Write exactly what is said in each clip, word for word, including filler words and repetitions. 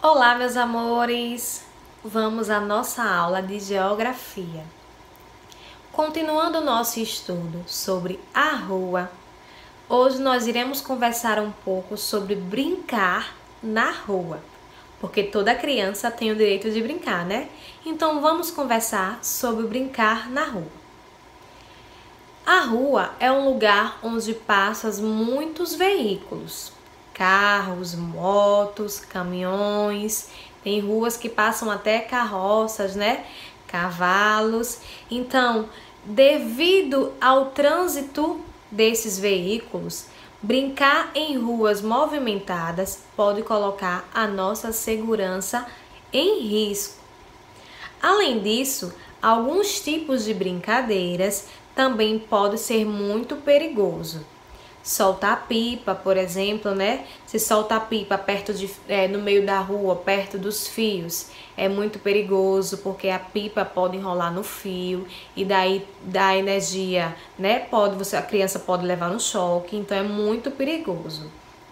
Olá, meus amores! Vamos à nossa aula de geografia. Continuando o nosso estudo sobre a rua, hoje nós iremos conversar um pouco sobre brincar na rua, porque toda criança tem o direito de brincar, né? Então vamos conversar sobre brincar na rua. A rua é um lugar onde passam muitos veículos, carros, motos, caminhões, tem ruas que passam até carroças, né? Cavalos. Então, devido ao trânsito desses veículos, brincar em ruas movimentadas pode colocar a nossa segurança em risco. Além disso, alguns tipos de brincadeiras também pode ser muito perigoso. Soltar pipa, por exemplo, né? Se soltar pipa perto de, é, no meio da rua, perto dos fios, é muito perigoso, porque a pipa pode enrolar no fio e daí dá energia, né? Pode, você, a criança pode levar um choque, então é muito perigoso,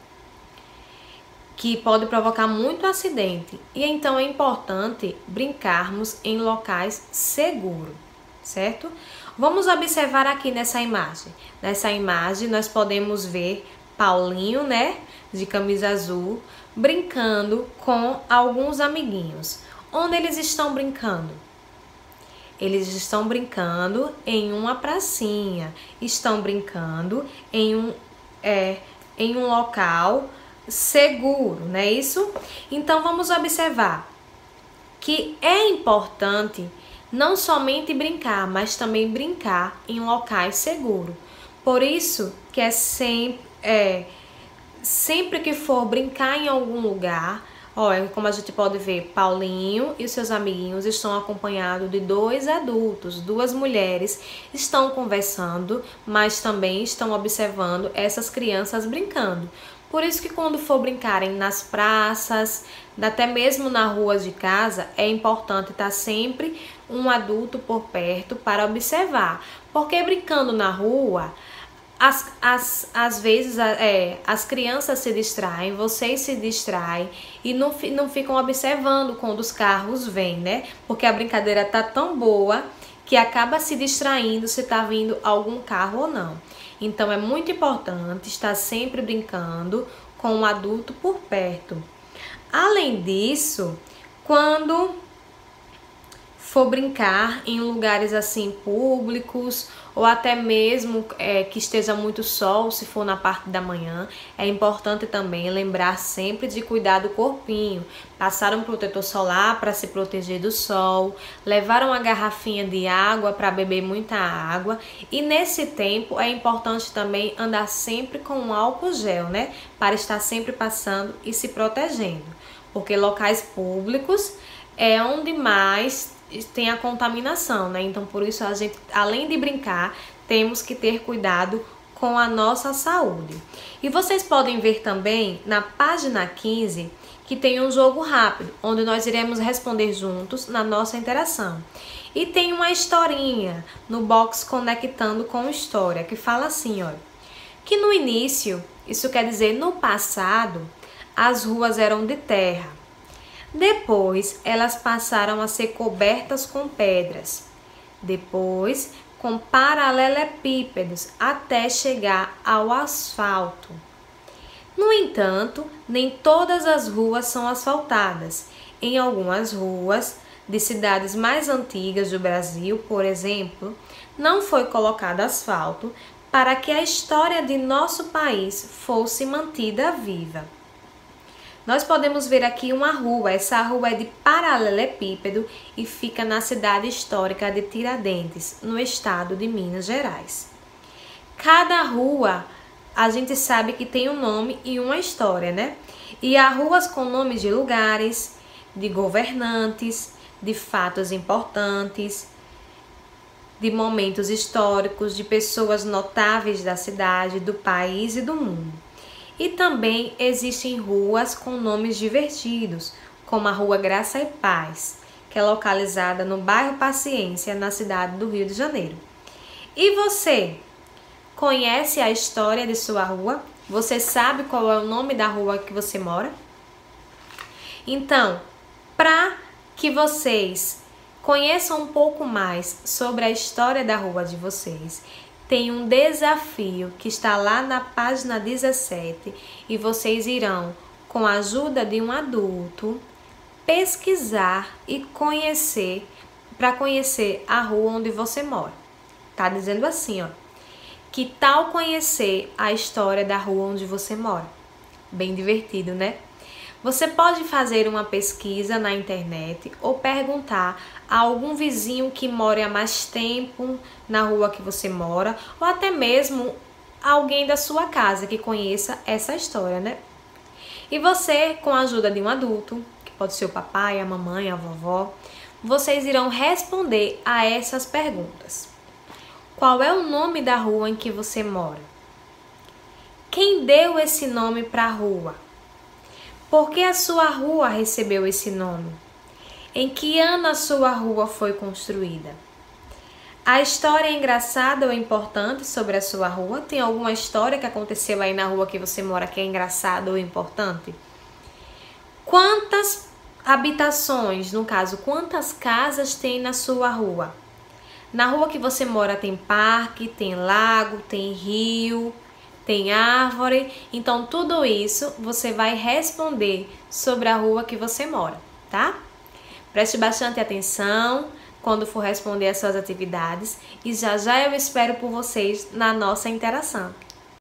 que pode provocar muito acidente. E então é importante brincarmos em locais seguros, certo? Vamos observar aqui nessa imagem. Nessa imagem nós podemos ver Paulinho, né, de camisa azul, brincando com alguns amiguinhos. Onde eles estão brincando? Eles estão brincando em uma pracinha, estão brincando em um, é, em um local seguro, não é isso? Então vamos observar que é importante não somente brincar, mas também brincar em locais seguros. Por isso que é sempre, é, sempre que for brincar em algum lugar, olha, como a gente pode ver, Paulinho e seus amiguinhos estão acompanhados de dois adultos, duas mulheres, estão conversando, mas também estão observando essas crianças brincando. Por isso que quando for brincarem nas praças, até mesmo na rua de casa, é importante estar sempre um adulto por perto para observar. Porque brincando na rua, as, as, às vezes é, as crianças se distraem, vocês se distraem e não, não ficam observando quando os carros vêm, né? Porque a brincadeira tá tão boa que acaba se distraindo se tá vindo algum carro ou não. Então é muito importante estar sempre brincando com um adulto por perto. Além disso, quando for brincar em lugares assim públicos ou até mesmo é, que esteja muito sol, se for na parte da manhã, é importante também lembrar sempre de cuidar do corpinho, passar um protetor solar para se proteger do sol, levar uma garrafinha de água para beber muita água, e nesse tempo é importante também andar sempre com um álcool gel, né, para estar sempre passando e se protegendo, porque locais públicos é onde mais tem a contaminação, né? Então por isso a gente, além de brincar, temos que ter cuidado com a nossa saúde. E vocês podem ver também na página quinze que tem um jogo rápido, onde nós iremos responder juntos na nossa interação. E tem uma historinha no box Conectando com História, que fala assim, olha, que no início, isso quer dizer no passado, as ruas eram de terra. Depois, elas passaram a ser cobertas com pedras. Depois, com paralelepípedos, até chegar ao asfalto. No entanto, nem todas as ruas são asfaltadas. Em algumas ruas de cidades mais antigas do Brasil, por exemplo, não foi colocado asfalto para que a história de nosso país fosse mantida viva. Nós podemos ver aqui uma rua, essa rua é de paralelepípedo e fica na cidade histórica de Tiradentes, no estado de Minas Gerais. Cada rua, a gente sabe que tem um nome e uma história, né? E há ruas com nomes de lugares, de governantes, de fatos importantes, de momentos históricos, de pessoas notáveis da cidade, do país e do mundo. E também existem ruas com nomes divertidos, como a Rua Graça e Paz, que é localizada no bairro Paciência, na cidade do Rio de Janeiro. E você, conhece a história de sua rua? Você sabe qual é o nome da rua que você mora? Então, para que vocês conheçam um pouco mais sobre a história da rua de vocês, tem um desafio que está lá na página dezessete e vocês irão, com a ajuda de um adulto, pesquisar e conhecer, para conhecer a rua onde você mora. Tá dizendo assim, ó. Que tal conhecer a história da rua onde você mora? Bem divertido, né? Você pode fazer uma pesquisa na internet ou perguntar a algum vizinho que mora há mais tempo na rua que você mora, ou até mesmo alguém da sua casa que conheça essa história, né? E você, com a ajuda de um adulto, que pode ser o papai, a mamãe, a vovó, vocês irão responder a essas perguntas. Qual é o nome da rua em que você mora? Quem deu esse nome para a rua? Por que a sua rua recebeu esse nome? Em que ano a sua rua foi construída? A história é engraçada ou importante sobre a sua rua? Tem alguma história que aconteceu aí na rua que você mora que é engraçada ou importante? Quantas habitações, no caso, quantas casas tem na sua rua? Na rua que você mora tem parque, tem lago, tem rio, tem árvore. Então, tudo isso você vai responder sobre a rua que você mora, tá? Preste bastante atenção quando for responder as suas atividades e já já eu espero por vocês na nossa interação.